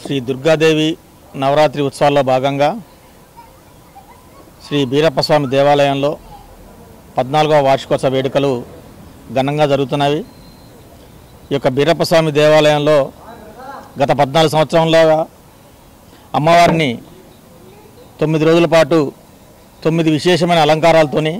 శ్రీ దుర్గాదేవి నవరాత్రి ఉత్సవాల్లో భాగంగా శ్రీ బీరప్పస్వామి దేవాలయంలో 14వ వార్షికోత్సవ వేడుకలు ఘనంగా జరుగుతున్నవి. ఈ యొక్క బీరప్పస్వామి దేవాలయంలో గత 14 సంవత్సరంలో అమ్మవారిని 9 రోజుల పాటు 9 విశేషమైన అలంకారాలతోని,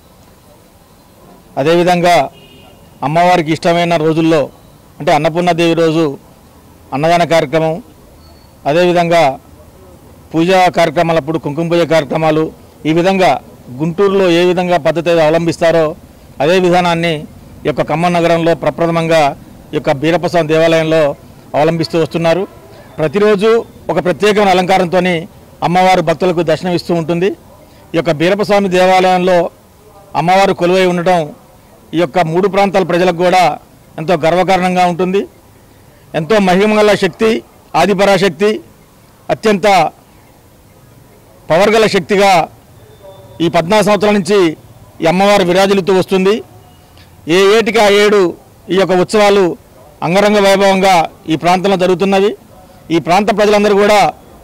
అదేవిధంగా అమ్మవారికి ఇష్టమైన రోజుల్లో అంటే అన్నపూర్ణాదేవి రోజు అన్నదాన కార్యక్రమం, అదేవిధంగా పూజా కార్యక్రమాలప్పుడు కుంకుమ పూజ కార్యక్రమాలు, ఈ విధంగా గుంటూరులో ఏ విధంగా పద్ధతి అవలంబిస్తారో అదే విధానాన్ని ఈ యొక్క ఖమ్మం నగరంలో ప్రప్రథమంగా ఈ యొక్క బీరప్పస్వామి దేవాలయంలో అవలంబిస్తూ వస్తున్నారు. ప్రతిరోజు ఒక ప్రత్యేకమైన అలంకారంతో అమ్మవారు భక్తులకు దర్శనమిస్తూ ఉంటుంది. ఈ యొక్క బీరప్పస్వామి దేవాలయంలో అమ్మవారు కొలువై ఉండటం ఈ యొక్క 3 ప్రాంతాల ప్రజలకు కూడా ఎంతో గర్వకారణంగా ఉంటుంది. ఎంతో మహిమగల శక్తి, ఆదిపరాశక్తి, అత్యంత పవర్ గల శక్తిగా ఈ 14 సంవత్సరాల నుంచి ఈ అమ్మవారు విరాజిల్లుతూ వస్తుంది. ఏ ఏటికి ఆ ఏడు ఈ యొక్క ఉత్సవాలు అంగరంగ వైభవంగా ఈ ప్రాంతంలో జరుగుతున్నవి. ఈ ప్రాంత ప్రజలందరూ కూడా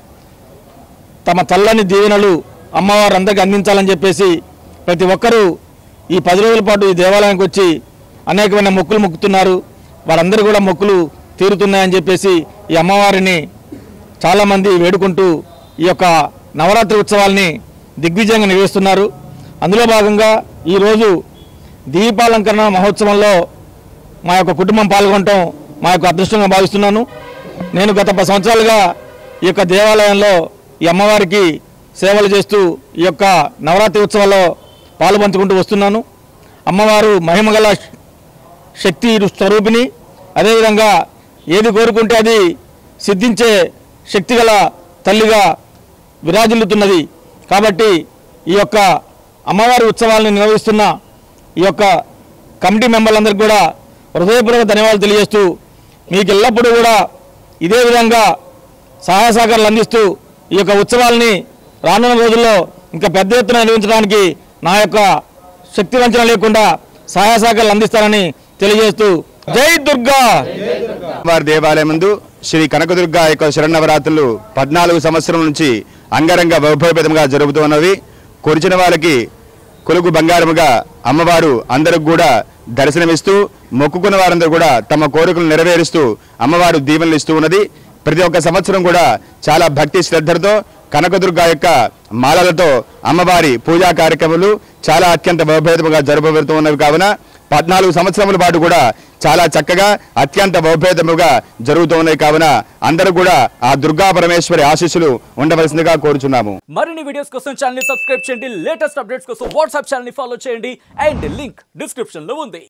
తమ చల్లని దీవెనలు అమ్మవారు అందరికీ అందించాలని చెప్పేసి ప్రతి ఒక్కరూ ఈ 10 రోజుల పాటు ఈ దేవాలయానికి వచ్చి అనేకమైన మొక్కులు మొక్కుతున్నారు. వారందరూ కూడా మొక్కులు తీరుతున్నాయని చెప్పేసి ఈ అమ్మవారిని చాలామంది వేడుకుంటూ ఈ యొక్క నవరాత్రి ఉత్సవాల్ని దిగ్విజయంగా నిర్వహిస్తున్నారు. అందులో భాగంగా ఈరోజు దీపాలంకరణ మహోత్సవంలో మా యొక్క కుటుంబం పాల్గొనటం మా యొక్క అదృష్టంగా భావిస్తున్నాను. నేను గత 10 సంవత్సరాలుగా ఈ యొక్క దేవాలయంలో ఈ అమ్మవారికి సేవలు చేస్తూ ఈ యొక్క నవరాత్రి ఉత్సవాల్లో పాల్పంచుకుంటూ వస్తున్నాను. అమ్మవారు మహిమగల శక్తి స్వరూపిణి, అదేవిధంగా ఏది కోరుకుంటే అది సిద్ధించే శక్తిగల తల్లిగా విరాజిల్లుతున్నది. కాబట్టి ఈ యొక్క అమ్మవారి ఉత్సవాలను నిర్వహిస్తున్న ఈ యొక్క కమిటీ మెంబర్లందరికీ కూడా హృదయపూర్వక ధన్యవాదాలు తెలియజేస్తూ మీకు ఎల్లప్పుడూ కూడా ఇదే విధంగా సహాయ సహకారాలు అందిస్తూ ఈ యొక్క ఉత్సవాలని రానున్న రోజుల్లో ఇంకా పెద్ద ఎత్తున నిర్వహించడానికి నా యొక్క శక్తి వంచన లేకుండా సహాయ సహకారాలు అందిస్తారని తెలియజేస్తూ జై దుర్గా. వారి దేవాలయం ముందు శ్రీ కనకదుర్గ యొక్క శరన్నవరాత్రులు 14 సంవత్సరం నుంచి అంగరంగ వైభవపేతంగా జరుగుతున్నవి. కొరిచిన వాళ్ళకి కొలుగు బంగారముగా అమ్మవారు అందరికి కూడా దర్శనమిస్తూ, మొక్కుకున్న వారందరూ కూడా తమ కోరికలు నెరవేరుస్తూ అమ్మవారు దీవెనలు ఇస్తూ ఉన్నది. ప్రతి ఒక్క సంవత్సరం కూడా చాలా భక్తి శ్రద్ధలతో కనకదుర్గ యొక్క మాలలతో అమ్మవారి పూజా కార్యక్రమాలు చాలా అత్యంత వైభవపేతంగా జరపబడుతూ ఉన్నవి. కావున 14 సంవత్సరముల పాటు కూడా చాలా చక్కగా అత్యంత వైభవపేతముగా జరుగుతూ ఉన్నాయి. కావున అందరూ కూడా ఆ దుర్గా పరమేశ్వరి ఆశీస్సులు ఉండవలసిందిగా కోరుచున్నాము. మరిన్ని వీడియోస్ కోసం ఛానల్ ని సబ్స్క్రైబ్ చేయండి. లేటెస్ట్ అప్డేట్స్ కోసం వాట్సాప్ ఛానల్ ని ఫాలో చేయండి. అండ్ లింక్ డిస్క్రిప్షన్ లో ఉంది.